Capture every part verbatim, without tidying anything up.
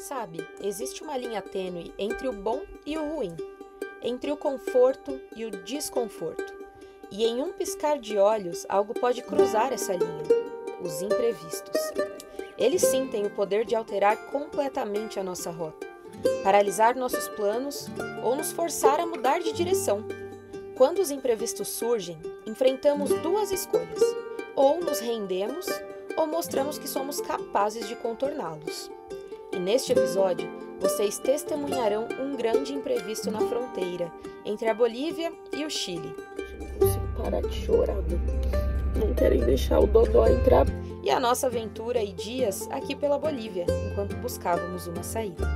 Sabe, existe uma linha tênue entre o bom e o ruim, entre o conforto e o desconforto. E em um piscar de olhos, algo pode cruzar essa linha: os imprevistos. Eles sim têm o poder de alterar completamente a nossa rota, paralisar nossos planos ou nos forçar a mudar de direção. Quando os imprevistos surgem, enfrentamos duas escolhas: ou nos rendemos ou mostramos que somos capazes de contorná-los. E neste episódio, vocês testemunharão um grande imprevisto na fronteira entre a Bolívia e o Chile. Não consigo parar de chorar, não querem deixar o Dodó entrar. E a nossa aventura e dias aqui pela Bolívia, enquanto buscávamos uma saída.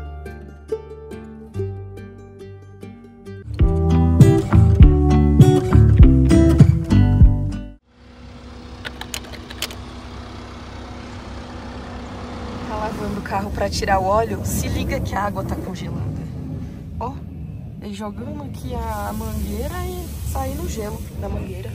Tá lavando o carro para tirar o óleo? Se liga que a água tá congelada. Ó, ele jogando aqui a mangueira e saindo o gelo da mangueira.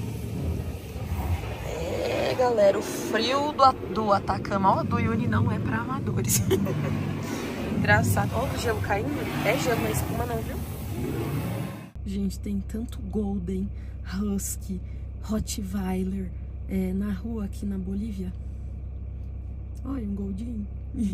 É, galera, o frio do, do Atacama, ó, do Uyuni não é para amadores. Engraçado. Ó, o gelo caindo. É gelo, não é espuma não, viu? Gente, tem tanto Golden, Husky, Rottweiler é, na rua aqui na Bolívia. Olha, um Goldinho.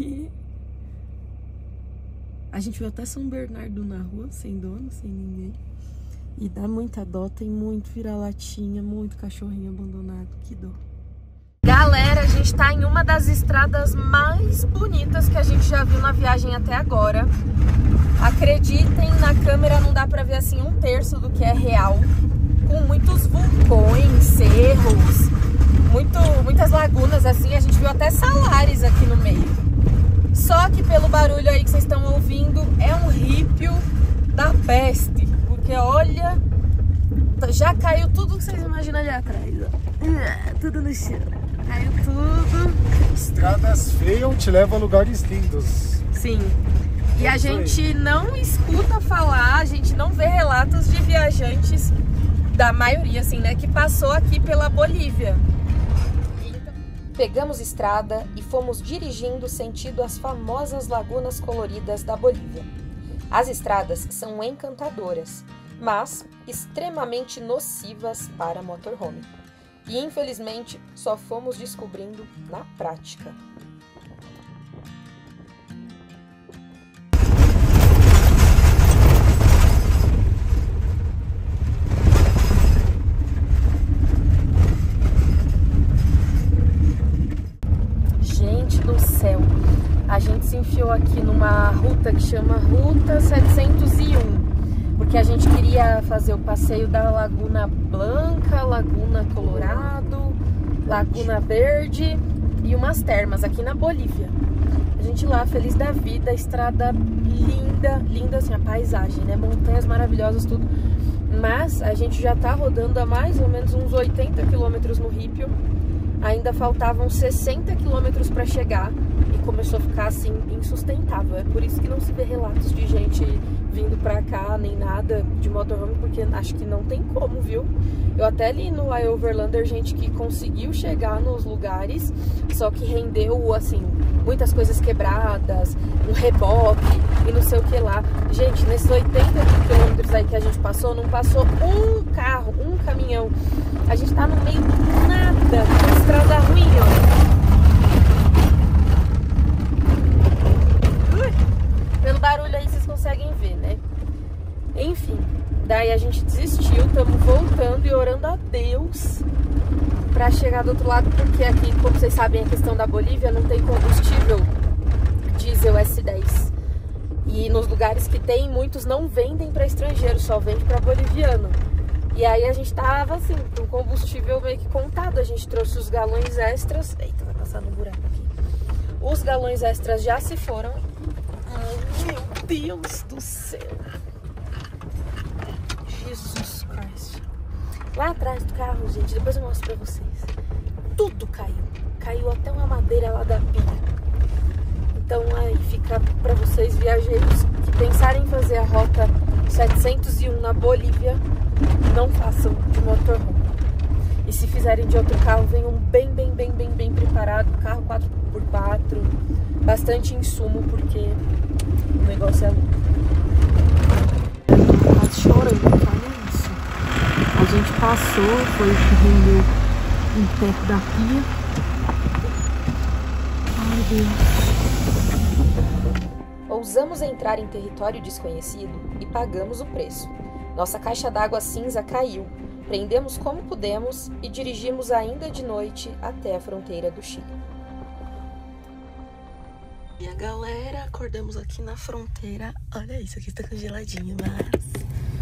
A gente viu até São Bernardo na rua, sem dono, sem ninguém. E dá muita dó, tem muito vira-latinha, muito cachorrinho abandonado, que dó. Galera, a gente tá em uma das estradas mais bonitas que a gente já viu na viagem até agora. Acreditem, na câmera não dá pra ver assim um terço do que é real. Com muitos vulcões, cerros, muito, muitas lagunas assim, a gente viu até salares aqui no meio. Só que pelo barulho aí que vocês estão ouvindo, é um ripio da peste. Porque olha, já caiu tudo que vocês imaginam ali atrás. Ó. Tudo no chão. Caiu tudo. Estradas feias te levam a lugares lindos. Sim. E a gente não escuta falar, a gente não vê relatos de viajantes, da maioria assim, né, que passou aqui pela Bolívia. Pegamos estrada e fomos dirigindo sentido as famosas lagunas coloridas da Bolívia. As estradas são encantadoras, mas extremamente nocivas para motorhome. E infelizmente só fomos descobrindo na prática. A gente se enfiou aqui numa ruta que chama Ruta setecentos e um, porque a gente queria fazer o passeio da Laguna Blanca, Laguna Colorado, Laguna Verde e umas termas aqui na Bolívia. A gente lá, feliz da vida, estrada linda, linda assim, a paisagem, né? Montanhas maravilhosas, tudo. Mas a gente já tá rodando a mais ou menos uns oitenta quilômetros no ripio. Ainda faltavam sessenta quilômetros para chegar e começou a ficar assim insustentável. É por isso que não se vê relatos de gente vindo pra cá, nem nada de motorhome, porque acho que não tem como, viu? Eu até li no iOverlander gente que conseguiu chegar nos lugares, só que rendeu, assim, muitas coisas quebradas, um reboque e não sei o que lá. Gente, nesses oitenta quilômetros aí que a gente passou, não passou um carro, um caminhão. A gente tá no meio do nada, uma estrada ruim, ó. Pelo barulho aí vocês conseguem ver, né? Enfim, daí a gente desistiu, estamos voltando e orando a Deus pra chegar do outro lado, porque aqui, como vocês sabem, a questão da Bolívia não tem combustível diesel S dez. E nos lugares que tem, muitos não vendem para estrangeiro, só vende para boliviano. E aí a gente tava assim, com combustível meio que contado, a gente trouxe os galões extras. Eita, vai passar no buraco aqui. Os galões extras já se foram. Ai, meu Deus do céu. Jesus Cristo. Lá atrás do carro, gente, depois eu mostro pra vocês. Tudo caiu. Caiu até uma madeira lá da pia. Então aí fica pra vocês, viajantes que pensarem em fazer a rota setecentos e um na Bolívia, não façam de motorhome. E se fizerem de outro carro, venham bem, bem, bem, bem, bem preparado. Carro quatro por quatro, bastante insumo, porque O negócio é louco. Tá chorando, olha isso. A gente passou, foi o que rendeu um teto da pia. Ai, Deus. Ousamos entrar em território desconhecido e pagamos o preço. Nossa caixa d'água cinza caiu. Prendemos como pudemos e dirigimos ainda de noite até a fronteira do Chile. E a galera, acordamos aqui na fronteira. Olha isso, aqui está congeladinho, mas...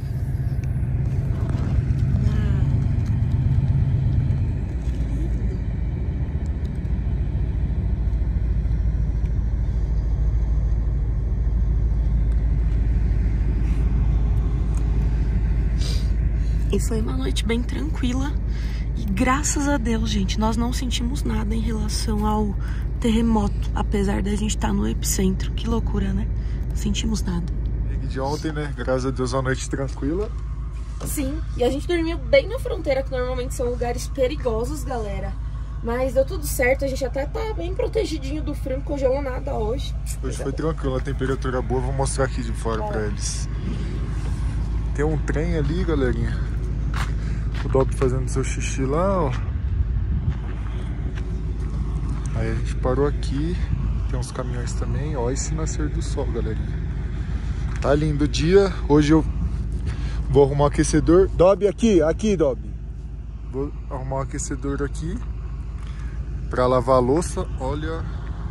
E foi uma noite bem tranquila e graças a Deus, gente, nós não sentimos nada em relação ao terremoto, apesar da gente estar no epicentro. Que loucura, né? Não sentimos nada. E de ontem, né? Graças a Deus, uma noite tranquila. Sim, e a gente dormiu bem na fronteira, que normalmente são lugares perigosos, galera. Mas deu tudo certo, a gente até tá bem protegidinho do frio, não congelou nada hoje. Hoje foi tranquilo, a temperatura boa, vou mostrar aqui de fora é. pra eles. Tem um trem ali, galerinha. O Dob fazendo seu xixi lá, ó. Aí a gente parou aqui. Tem uns caminhões também. Ó, esse nascer do sol, galerinha. Tá lindo o dia. Hoje eu vou arrumar um aquecedor. Dob, aqui, aqui, Dob. Vou arrumar um aquecedor aqui pra lavar a louça. Olha.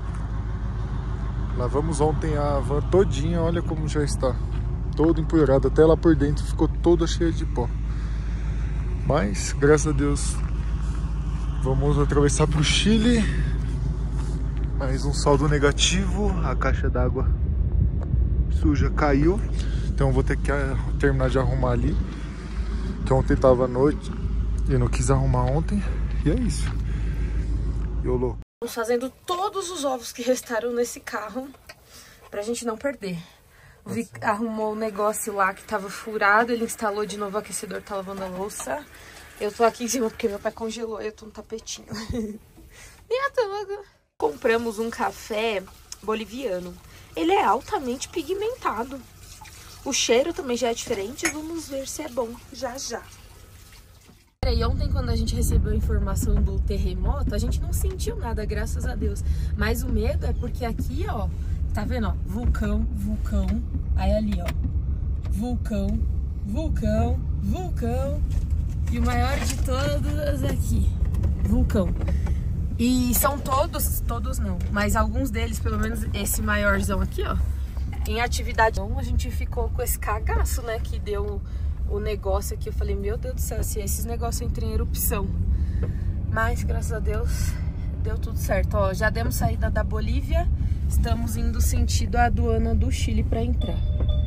Lavamos ontem a van todinha. Olha como já está. Todo empoeirado. Até lá por dentro ficou toda cheia de pó. Mas, graças a Deus, vamos atravessar para o Chile. Mais um saldo negativo. A caixa d'água suja caiu. Então vou ter que terminar de arrumar ali. Que ontem estava à noite e eu não quis arrumar ontem. E é isso. Eu louco. Estamos fazendo todos os ovos que restaram nesse carro pra gente não perder. O Vic arrumou o negócio lá que tava furado, ele instalou de novo o aquecedor, tá lavando a louça. Eu tô aqui em cima porque meu pai congelou e eu tô no tapetinho. E a toga. Compramos um café boliviano. Ele é altamente pigmentado. O cheiro também já é diferente, vamos ver se é bom já já. E ontem, quando a gente recebeu a informação do terremoto, a gente não sentiu nada, graças a Deus. Mas o medo é porque aqui, ó, tá vendo, ó, vulcão, vulcão, aí ali, ó, vulcão, vulcão, vulcão, e o maior de todos aqui, vulcão. E são todos, todos não, mas alguns deles, pelo menos esse maiorzão aqui, ó, em atividade. Então a gente ficou com esse cagaço, né, que deu o negócio aqui. Eu falei, meu Deus do céu, se esses negócios entram em erupção. Mas, graças a Deus, deu tudo certo. Ó, já demos saída da Bolívia, estamos indo sentido a aduana do Chile para entrar.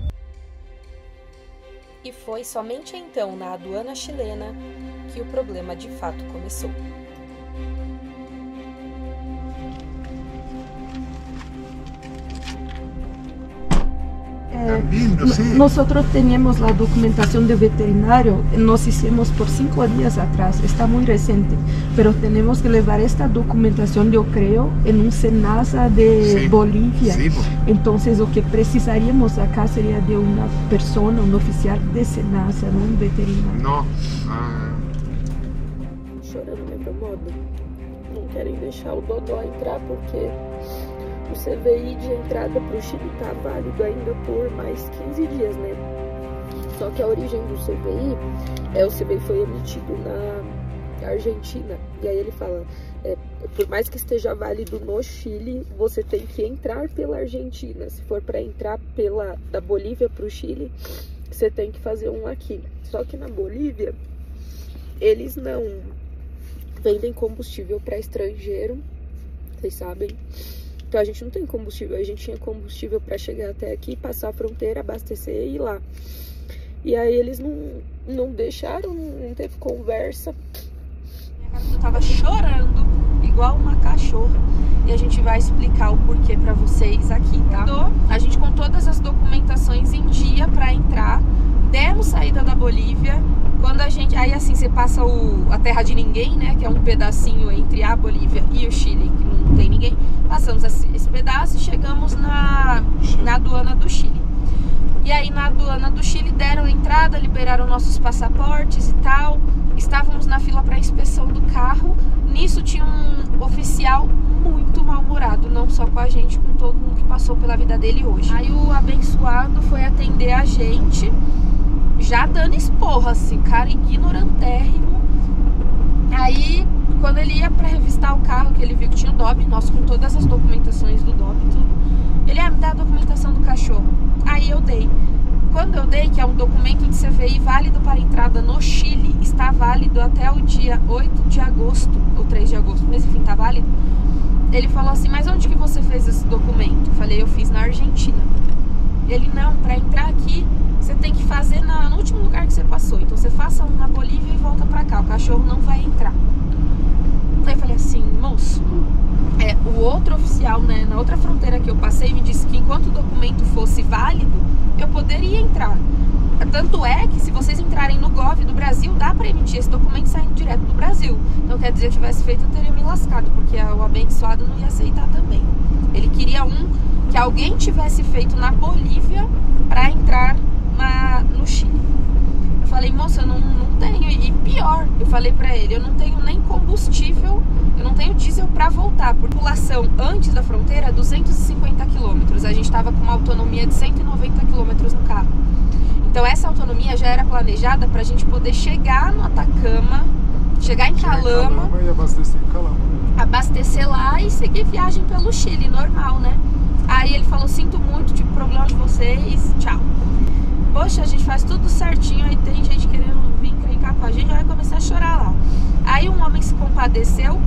E foi somente então na aduana chilena que o problema de fato começou. Eh, nosotros teníamos la documentación de veterinario, nos hicimos por cinco días atrás, está muy reciente, pero tenemos que llevar esta documentación, yo creo, en un SENASA de sí, Bolivia. Sí. Entonces lo que precisaríamos acá sería de una persona, un oficial de SENASA, no un veterinario. No. Ah. Chorando mesmo modo, não querem deixar o Dodó entrar porque o C V I de entrada para o Chile está válido ainda por mais quinze dias, né? Só que a origem do C V I é o C V I foi emitido na Argentina. E aí ele fala, é, por mais que esteja válido no Chile, você tem que entrar pela Argentina. Se for para entrar pela da Bolívia para o Chile, você tem que fazer um aqui. Só que na Bolívia, eles não vendem combustível para estrangeiro, vocês sabem. Então a gente não tem combustível, a gente tinha combustível para chegar até aqui, passar a fronteira, abastecer e ir lá. E aí eles não, não deixaram, não teve conversa. Minha garota tava chorando, igual uma cachorra. E a gente vai explicar o porquê para vocês aqui, tá? A gente com todas as documentações em dia para entrar, demos saída da Bolívia. Quando a gente, aí assim, você passa o, a terra de ninguém, né? Que é um pedacinho entre a Bolívia e o Chile, que não tem ninguém. Passamos esse, esse pedaço e chegamos na, na aduana entrada, liberaram nossos passaportes e tal. Estávamos na fila para inspeção do carro. Nisso tinha um oficial muito mal-humorado, não só com a gente, com todo mundo que passou pela vida dele hoje. Aí o abençoado foi atender a gente, já dando esporra, assim, cara ignorantérrimo. Aí, quando ele ia para revistar o carro, que ele viu que tinha o D O B, nós com todas as documentações do D O B e tudo, ele, ah, me dá a documentação do cachorro. Aí eu dei. Quando eu dei, que é um documento de C V I válido para entrada no Chile, está válido até o dia oito de agosto, ou três de agosto, mas enfim, tá válido. Ele falou assim, mas onde que você fez esse documento? Eu falei, eu fiz na Argentina. Ele, não, para entrar aqui, você tem que fazer na, no último lugar que você passou. Então você faça um na Bolívia e volta para cá, o cachorro não vai entrar. Aí eu falei assim, moço, é, o outro oficial, né, na outra fronteira que eu passei, me disse que enquanto o documento fosse válido, eu poderia entrar. Tanto é que se vocês entrarem no Gov do Brasil, dá para emitir esse documento saindo direto do Brasil. Então quer dizer, que tivesse feito, eu teria me lascado, porque o abençoado não ia aceitar também. Ele queria um que alguém tivesse feito na Bolívia para entrar na, no Chile. Eu falei, moça, eu não, não tenho. E pior, eu falei pra ele, eu não tenho nem combustível, eu não tenho diesel pra voltar. Por população antes da fronteira é duzentos e cinquenta quilômetros. A gente tava com uma autonomia de cento e noventa quilômetros no carro. Então essa autonomia já era planejada pra gente poder chegar no Atacama, chegar em Calama, Calama e abastecer em Calama. Abastecer lá e seguir viagem pelo Chile, normal, né? Aí ele falou, sinto muito, tipo, problema de vocês, tchau. Poxa, a gente faz tudo certinho, aí tem gente querendo vir encrencar com a gente, vai começar a chorar lá. Aí um homem se compadeceu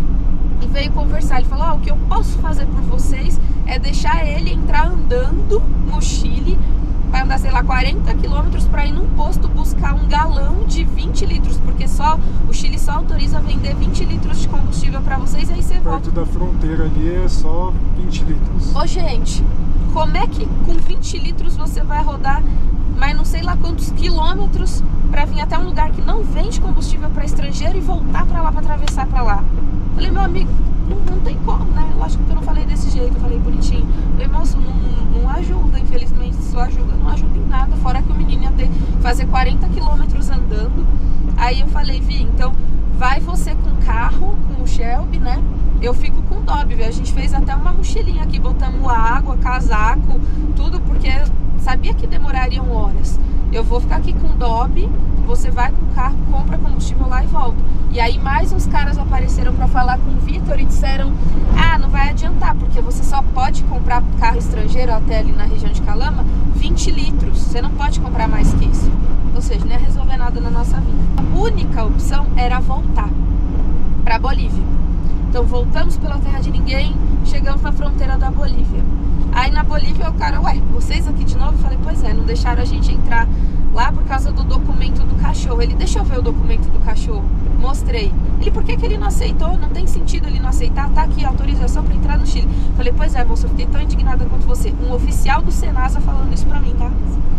e veio conversar. Ele falou, ó, oh, o que eu posso fazer por vocês é deixar ele entrar andando no Chile, vai andar, sei lá, quarenta quilômetros para ir num posto buscar um galão de vinte litros, porque só o Chile só autoriza vender vinte litros de combustível para vocês, aí você Perto volta. da fronteira ali é só vinte litros. Ô, gente, como é que com vinte litros você vai rodar mas não sei lá quantos quilômetros para vir até um lugar que não vende combustível para estrangeiro e voltar para lá, para atravessar para lá? Falei, meu amigo, não, não tem como, né? Lógico que eu não falei desse jeito, eu falei bonitinho. Falei, moço, não, não ajuda, infelizmente, sua ajuda não ajuda em nada, fora que o menino ia ter que fazer quarenta quilômetros andando. Aí eu falei, Vi, então vai você com o carro, com o Shelby, né? Eu fico com o D O B, viu? A gente fez até uma mochilinha aqui, botamos água, casaco, tudo, porque sabia que demorariam horas. Eu vou ficar aqui com o D O B, você vai com o carro, compra combustível lá e volta. E aí mais uns caras apareceram para falar com o Vitor e disseram, ah, não vai adiantar, porque você só pode comprar carro estrangeiro até ali na região de Calama, vinte litros, você não pode comprar mais que isso. Ou seja, não ia resolver nada na nossa vida. A única opção era voltar para Bolívia. Então voltamos pela terra de ninguém, chegamos na fronteira da Bolívia. Aí na Bolívia o cara, ué, vocês aqui de novo? Eu falei, pois é, não deixaram a gente entrar lá por causa do documento do cachorro. Ele, deixa eu ver o documento do cachorro. Mostrei. Ele, por que que ele não aceitou? Não tem sentido ele não aceitar, tá aqui a autorização para entrar no Chile. Eu falei, pois é, moça, eu fiquei tão indignada quanto você. Um oficial do Senasa falando isso pra mim, tá?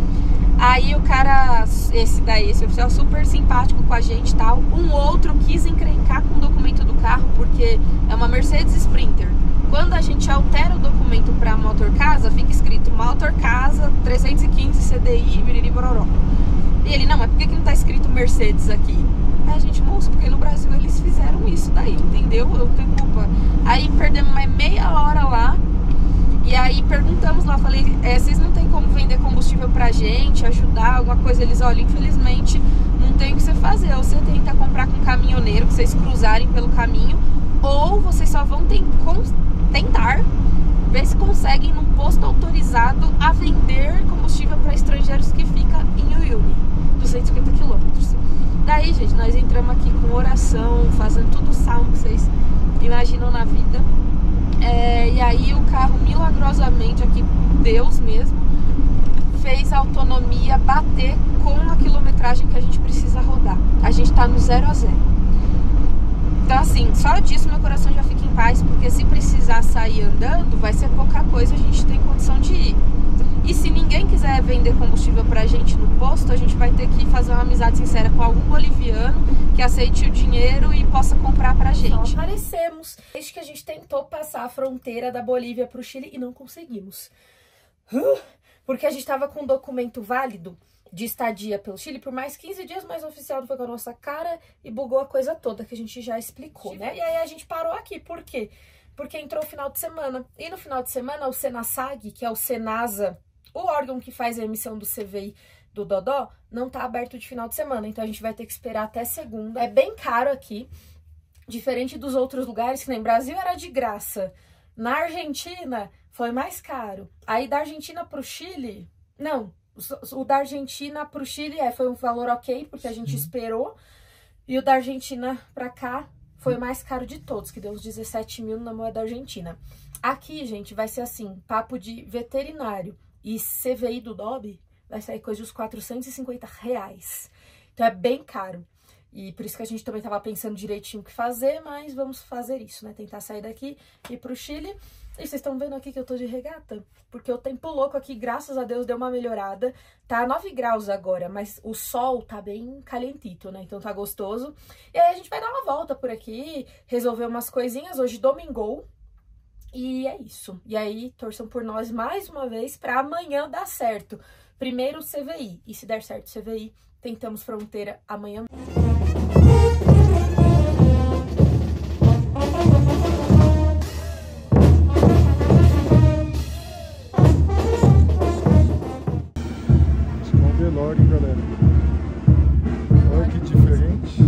Aí o cara, esse daí, esse oficial super simpático com a gente e tal. Um outro quis encrencar com o documento do carro, porque é uma Mercedes Sprinter. Quando a gente altera o documento para Motor Casa, fica escrito Motor Casa trezentos e quinze C D I, biriri bororó. E ele, não, mas por que que não tá escrito Mercedes aqui? Aí a gente, moço, porque no Brasil eles fizeram isso daí, entendeu? Eu tenho culpa. Aí perdemos mais meia hora lá. E aí perguntamos lá, falei, é, vocês não tem como vender combustível pra gente, ajudar, alguma coisa? Eles, olha, infelizmente não tem o que você fazer. Ou você tenta comprar com um caminhoneiro, que vocês cruzarem pelo caminho, ou vocês só vão ter, tentar ver se conseguem num posto autorizado a vender combustível para estrangeiros que fica em Uyuni, duzentos e cinquenta quilômetros. Daí, gente, nós entramos aqui com oração, fazendo tudo o salmo que vocês imaginam na vida. É, e aí o carro, milagrosamente, aqui Deus mesmo, fez a autonomia bater com a quilometragem que a gente precisa rodar. A gente tá no zero a zero. Então assim, só disso meu coração já fica em paz, porque se precisar sair andando, vai ser pouca coisa, a gente tem condição de ir. E se ninguém quiser vender combustível pra gente no posto, a gente vai ter que fazer uma amizade sincera com algum boliviano que aceite o dinheiro e possa comprar pra gente. Só aparecemos desde que a gente tentou passar a fronteira da Bolívia pro Chile e não conseguimos. Uh, porque a gente tava com um documento válido de estadia pelo Chile por mais quinze dias, mas o oficial não foi com a nossa cara e bugou a coisa toda, que a gente já explicou, né? E aí a gente parou aqui, por quê? Porque entrou o final de semana. E no final de semana, o Senasag, que é o Senasa, o órgão que faz a emissão do C V I do Dodó, não tá aberto de final de semana. Então a gente vai ter que esperar até segunda. É bem caro aqui, diferente dos outros lugares, que nem Brasil era de graça. Na Argentina, foi mais caro. Aí da Argentina pro Chile, não... O da Argentina pro Chile é, foi um valor ok, porque a gente esperou. E o da Argentina pra cá foi o mais caro de todos, que deu uns dezessete mil na moeda argentina. Aqui, gente, vai ser assim, papo de veterinário e C V I do D O B vai sair coisa dos quatrocentos e cinquenta reais. Então é bem caro. E por isso que a gente também tava pensando direitinho o que fazer, mas vamos fazer isso, né? Tentar sair daqui e ir pro Chile. E vocês estão vendo aqui que eu tô de regata? Porque o tempo louco aqui, graças a Deus, deu uma melhorada. Tá nove graus agora, mas o sol tá bem calentito, né? Então tá gostoso. E aí a gente vai dar uma volta por aqui, resolver umas coisinhas. Hoje domingou. E é isso. E aí, torçam por nós mais uma vez pra amanhã dar certo. Primeiro o C V I. E se der certo o C V I, tentamos fronteira amanhã. Velório, galera. Olha que diferente.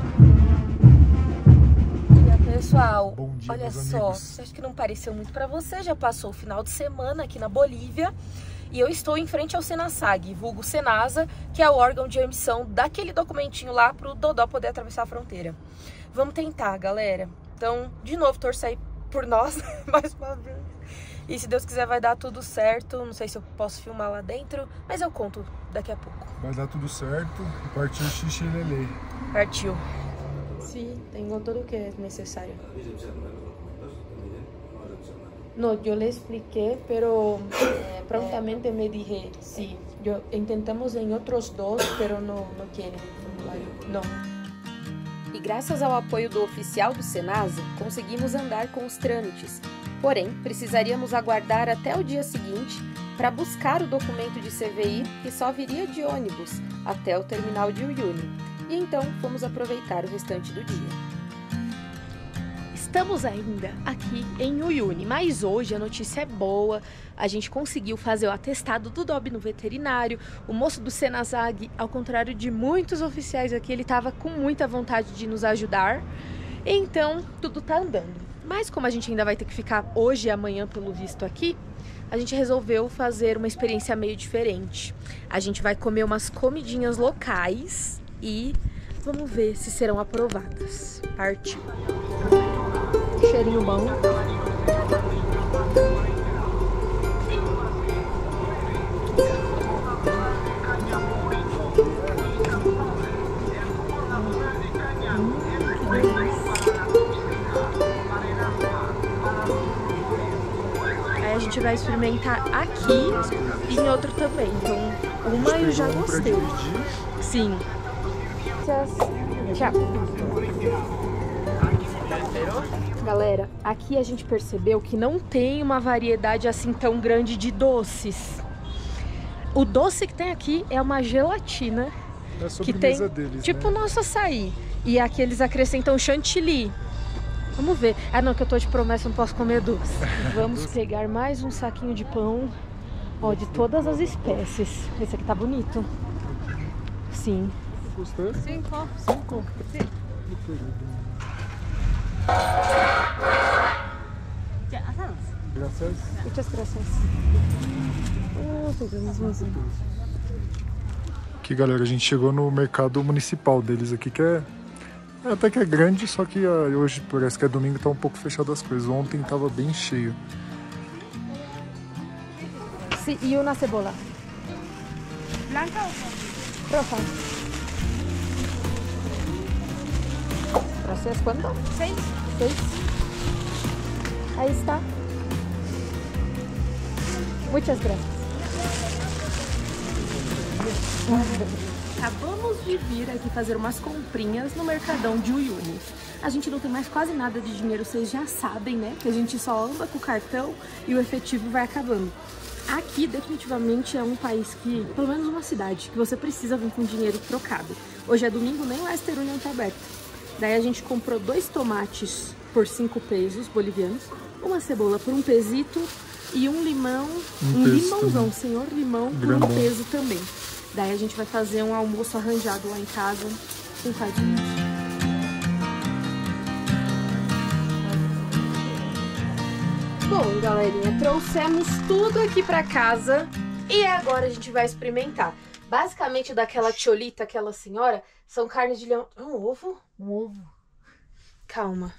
E pessoal, Bom dia, olha meus só, amigos. você acha que não pareceu muito pra você? Já passou o final de semana aqui na Bolívia e eu estou em frente ao Senasag, vulgo Senasa, que é o órgão de emissão daquele documentinho lá pro Dodó poder atravessar a fronteira. Vamos tentar, galera. Então, de novo, torça aí por nós, mais uma vez. E se Deus quiser vai dar tudo certo. Não sei se eu posso filmar lá dentro, mas eu conto daqui a pouco. Vai dar tudo certo. Partiu xixi lelê. Partiu. Sí, tengo todo o que é necessário. No, yo le expliqué, pero eh, prontamente me dije, sí, yo intentamos en otros dos, pero no, no quieren, no. E graças ao apoio do oficial do Senasa, conseguimos andar com os trâmites. Porém, precisaríamos aguardar até o dia seguinte para buscar o documento de C V I que só viria de ônibus até o terminal de Uyuni. E então fomos aproveitar o restante do dia. Estamos ainda aqui em Uyuni, mas hoje a notícia é boa. A gente conseguiu fazer o atestado do D O B no veterinário. O moço do Senasag, ao contrário de muitos oficiais aqui, ele estava com muita vontade de nos ajudar. Então, tudo tá andando. Mas como a gente ainda vai ter que ficar hoje e amanhã, pelo visto, aqui, a gente resolveu fazer uma experiência meio diferente. A gente vai comer umas comidinhas locais e vamos ver se serão aprovadas. Partiu! Cheirinho bom. Aí a gente vai experimentar aqui e em outro também. Então, uma eu já gostei. Sim. Tchau. Galera, aqui a gente percebeu que não tem uma variedade assim tão grande de doces. O doce que tem aqui é uma gelatina É a que tem deles, tipo o né? nosso açaí. E aqui eles acrescentam chantilly. Vamos ver. Ah não, que eu tô de promessa, não posso comer doce. Vamos pegar mais um saquinho de pão, ó, de todas as espécies. Esse aqui tá bonito. Sim. Gostou? Cinco. Cinco? Sim. Graças. Muitas graças. Oh, pegamos mais um. Aqui, galera, a gente chegou no mercado municipal deles aqui, que é é, até que é grande, só que ah, hoje, parece que é domingo, tá um pouco fechado as coisas. Ontem tava bem cheio. Sí, y una cebola. ¿Blanca o Roja. Gracias, ¿cuánto? seis? Seis. Ahí está. Muchas gracias. Acabamos de vir aqui fazer umas comprinhas no Mercadão de Uyuni. A gente não tem mais quase nada de dinheiro, vocês já sabem, né? Que a gente só anda com o cartão e o efetivo vai acabando. Aqui definitivamente é um país que, pelo menos uma cidade, que você precisa vir com dinheiro trocado. Hoje é domingo, nem o Western Union tá aberto. Daí a gente comprou dois tomates por cinco pesos bolivianos, uma cebola por um pesito e um limão, um, um limãozão, também. Senhor limão, por um peso também. Daí a gente vai fazer um almoço arranjado lá em casa com fadinhas. Bom, galerinha, trouxemos tudo aqui pra casa e agora a gente vai experimentar. Basicamente, daquela tiolita, aquela senhora, são carnes de leão... Um ovo? Um ovo. Calma.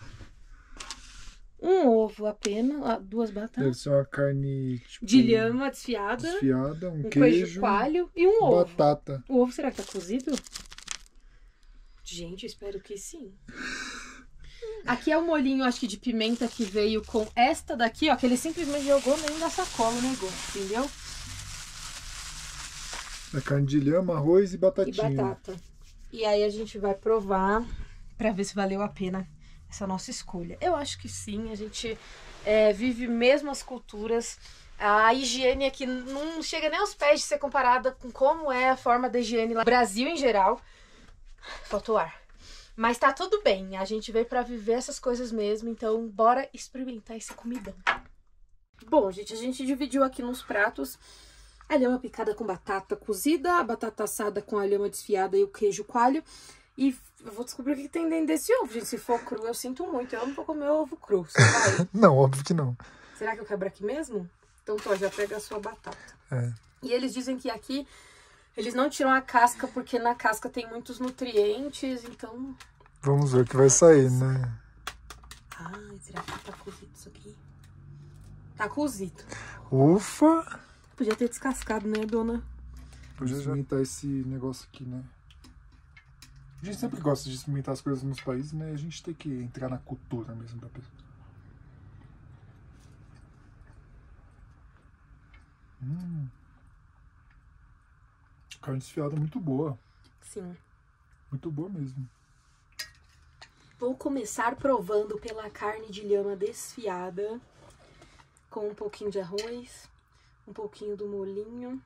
Um ovo apenas, duas batatas. Deve ser uma carne... Tipo, de lhama desfiada. Desfiada, um, um queijo, queijo coalho e um ovo. Batata. O ovo será que tá cozido? Gente, espero que sim. Aqui é o molhinho, acho que de pimenta que veio com esta daqui, ó, que ele simplesmente jogou nem da sacola o negócio, entendeu? É carne de lhama, arroz e batatinha. E batata. E aí a gente vai provar pra ver se valeu a pena essa nossa escolha. Eu acho que sim, a gente é, vive mesmo as culturas. A higiene aqui não chega nem aos pés de ser comparada com como é a forma da higiene lá no Brasil em geral. Faltou ar. Mas tá tudo bem, a gente veio pra viver essas coisas mesmo, então bora experimentar esse comidão. Bom, gente, a gente dividiu aqui nos pratos a lhama picada com batata cozida, a batata assada com a lhama desfiada e o queijo coalho. E eu vou descobrir o que tem dentro desse ovo, gente. Se for cru, eu sinto muito, eu não vou comer ovo cru, você vai? Não, óbvio que não. Será que eu quebro aqui mesmo? Então, tô, já pega a sua batata. É. E eles dizem que aqui... eles não tiram a casca porque na casca tem muitos nutrientes, então... Vamos ver o que vai sair, né? Ai, será que tá cozido isso aqui? Tá cozido. Ufa! Podia ter descascado, né, dona? Podia experimentar esse negócio aqui, né? A gente sempre gosta de experimentar as coisas nos países, né? A gente tem que entrar na cultura mesmo da pessoa. Hum... Carne desfiada muito boa. Sim. Muito boa mesmo. Vou começar provando pela carne de lhama desfiada. Com um pouquinho de arroz. Um pouquinho do molhinho.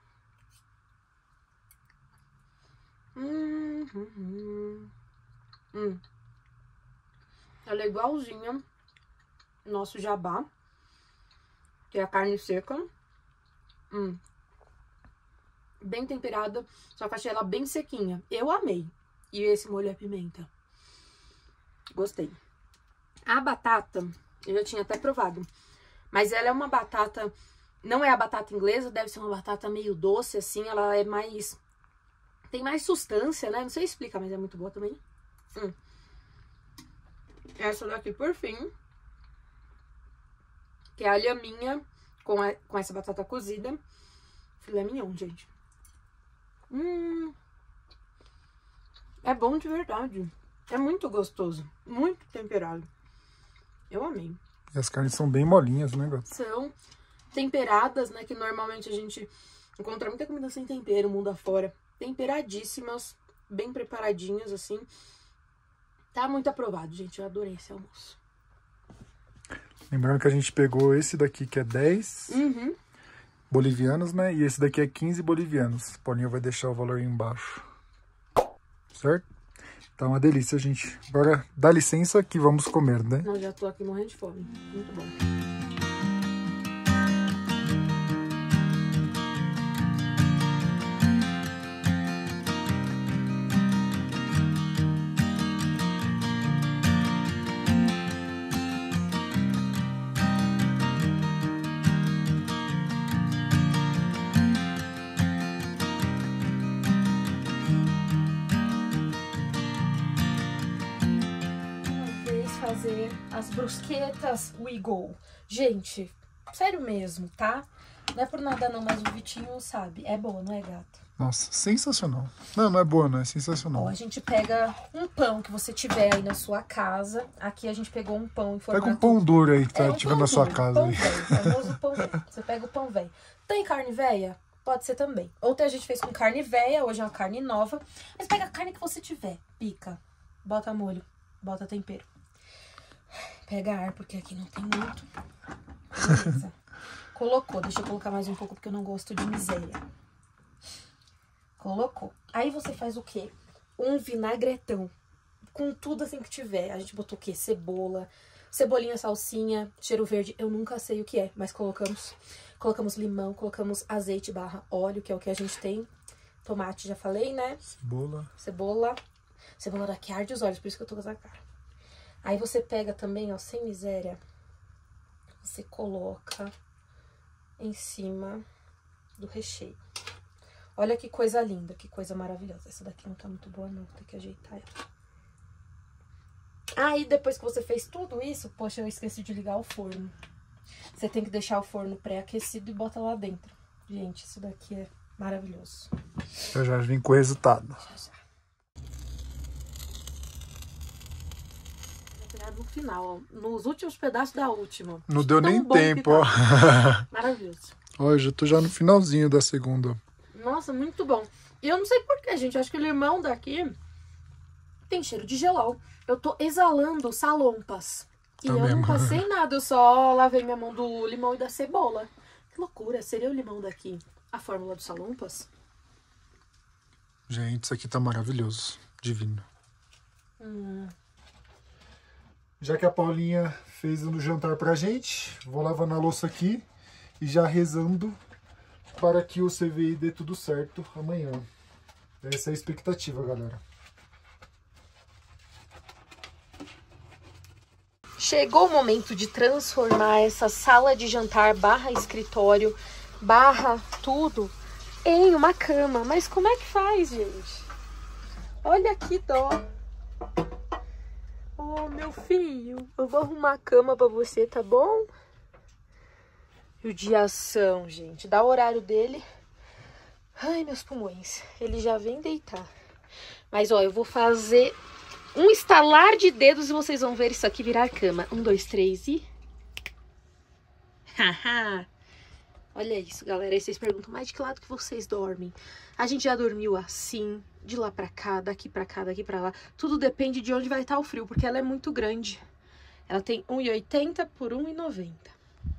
Hum, hum, hum. Hum. Ela é igualzinha nosso jabá. Que é a carne seca. Hum. Bem temperada, só que achei ela bem sequinha. Eu amei. E esse molho é pimenta. Gostei. A batata, eu já tinha até provado. Mas ela é uma batata... não é a batata inglesa, deve ser uma batata meio doce, assim. Ela é mais... tem mais sustância, né? Não sei explicar, mas é muito boa também. Hum. Essa daqui, por fim. Que é a lhaminha com, a, com essa batata cozida. Filé mignon, gente. Hum, é bom de verdade. É muito gostoso. Muito temperado. Eu amei. E as carnes são bem molinhas, né, gato? São temperadas, né? Que normalmente a gente encontra muita comida sem tempero, mundo afora. Temperadíssimas. Bem preparadinhas, assim. Tá muito aprovado, gente. Eu adorei esse almoço. Lembrando que a gente pegou esse daqui que é dez. Uhum. Bolivianos, né? E esse daqui é quinze bolivianos. O Paulinho vai deixar o valor aí embaixo. Certo? Tá uma delícia, gente. Agora, dá licença que vamos comer, né? Eu já tô aqui morrendo de fome. Muito bom. Fazer as brusquetas Wiggle. Gente, sério mesmo, tá? Não é por nada não, mas o Vitinho sabe. É boa, não é, gato? Nossa, sensacional. Não, não é boa, não. É sensacional. Ó, a gente pega um pão que você tiver aí na sua casa. Aqui a gente pegou um pão em formato... Pega um pão duro aí que tá é, um tiver na sua casa. Pão aí. velho, famoso pão velho. Você pega o pão velho. Tem carne velha? Pode ser também. Outra a gente fez com carne velha, hoje é uma carne nova. Mas pega a carne que você tiver. Pica. Bota molho. Bota tempero. Pega ar, porque aqui não tem muito. Beleza. Colocou, deixa eu colocar mais um pouco porque eu não gosto de miséria. Colocou. Aí você faz o quê? Um vinagretão. Com tudo assim que tiver. A gente botou o quê? Cebola, cebolinha, salsinha, cheiro verde. Eu nunca sei o que é, mas colocamos. Colocamos limão, colocamos azeite barra óleo, que é o que a gente tem. Tomate, já falei, né? Cebola. Cebola. Cebola daqui arde os olhos, por isso que eu tô com essa cara. Aí você pega também, ó, sem miséria. Você coloca em cima do recheio. Olha que coisa linda, que coisa maravilhosa. Essa daqui não tá muito boa não, vou ter que ajeitar ela. Aí depois que você fez tudo isso, poxa, eu esqueci de ligar o forno. Você tem que deixar o forno pré-aquecido e bota lá dentro. Gente, isso daqui é maravilhoso. Eu já vim com o resultado. Já, já. No final, ó, nos últimos pedaços da última. Não deu nem tempo, tá. ó. Maravilhoso. Ó, eu já tô já no finalzinho da segunda. Nossa, muito bom. E eu não sei porquê, gente. Eu acho que o limão daqui tem cheiro de gelol. Eu tô exalando salompas. E Tá eu mesmo. não passei nada. Eu só lavei minha mão do limão e da cebola. Que loucura. Seria o limão daqui a fórmula dos salompas? Gente, isso aqui tá maravilhoso. Divino. Hum. Já que a Paulinha fez o jantar pra gente, vou lavando a louça aqui e já rezando para que o C V I dê tudo certo amanhã. Essa é a expectativa, galera. Chegou o momento de transformar essa sala de jantar barra escritório, barra tudo, em uma cama. Mas como é que faz, gente? Olha que dó. Oh, meu filho, eu vou arrumar a cama pra você, tá bom? Judiação, gente. Dá o horário dele. Ai, meus pulmões. Ele já vem deitar. Mas, ó, eu vou fazer um estalar de dedos e vocês vão ver isso aqui virar cama. Um, dois, três e... Haha! Olha isso, galera. Aí vocês perguntam, mas de que lado que vocês dormem? A gente já dormiu assim, de lá pra cá, daqui pra cá, daqui pra lá. Tudo depende de onde vai estar o frio, porque ela é muito grande. Ela tem um e oitenta por um e noventa.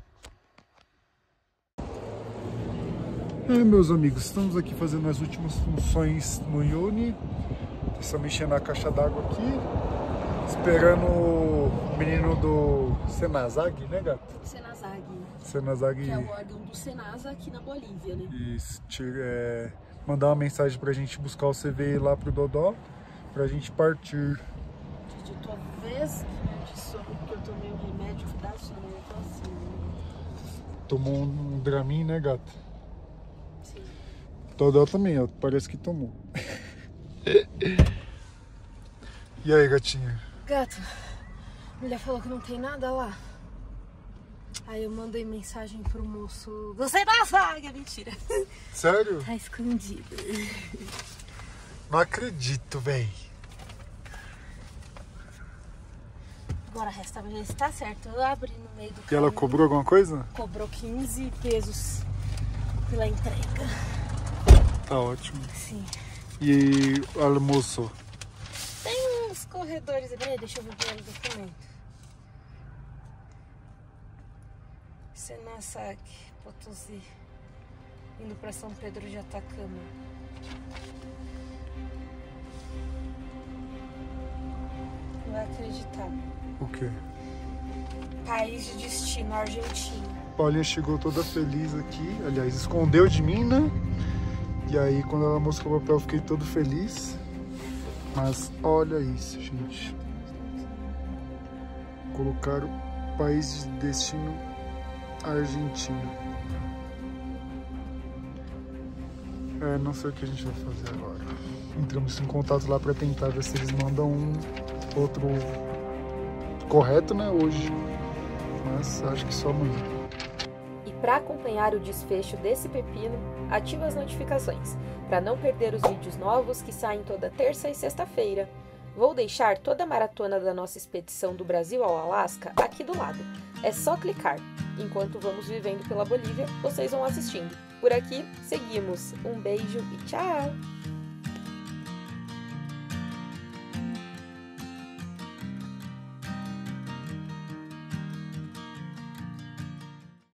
É, meus amigos, estamos aqui fazendo as últimas funções no Yoni. Só mexendo na caixa d'água aqui. Esperando o menino do Senazag, né, gato? Senazag. Senazag. Que é o órgão do Senasa aqui na Bolívia, né? Isso, tira, é, mandar uma mensagem pra gente buscar o C V I lá pro Dodó, pra gente partir. De tua vez de sono, porque eu tomei um remédio que dá sono, eu tô assim. Tomou um Dramin, né, gato? Sim. Dodó também, ó, parece que tomou. E aí, gatinha? Gato, a mulher falou que não tem nada lá. Aí eu mandei mensagem pro moço. Você tá saga, mentira. Sério? Tá escondido. Não acredito, véi. Agora resta ver se tá certo. Eu abri no meio do E ela cobrou alguma coisa? Cobrou quinze pesos pela entrega. Tá ótimo. Sim. E almoço? Tem uns corredores. Peraí, deixa eu ver o documento. Senasag, Potosí, indo para São Pedro de Atacama. Não vai acreditar. O quê? País de destino, Argentina. Paulinha chegou toda feliz aqui. Aliás, escondeu de mim, né? E aí, quando ela mostrou o papel, eu fiquei todo feliz. Mas olha isso, gente. Colocaram país de destino Argentina. É, não sei o que a gente vai fazer agora. Entramos em contato lá para tentar ver se eles mandam um outro correto, né, hoje. Mas acho que só amanhã. E para acompanhar o desfecho desse pepino, ativa as notificações para não perder os vídeos novos que saem toda terça e sexta-feira. Vou deixar toda a maratona da nossa expedição do Brasil ao Alasca aqui do lado. É só clicar. Enquanto vamos vivendo pela Bolívia, vocês vão assistindo. Por aqui, seguimos. Um beijo e tchau!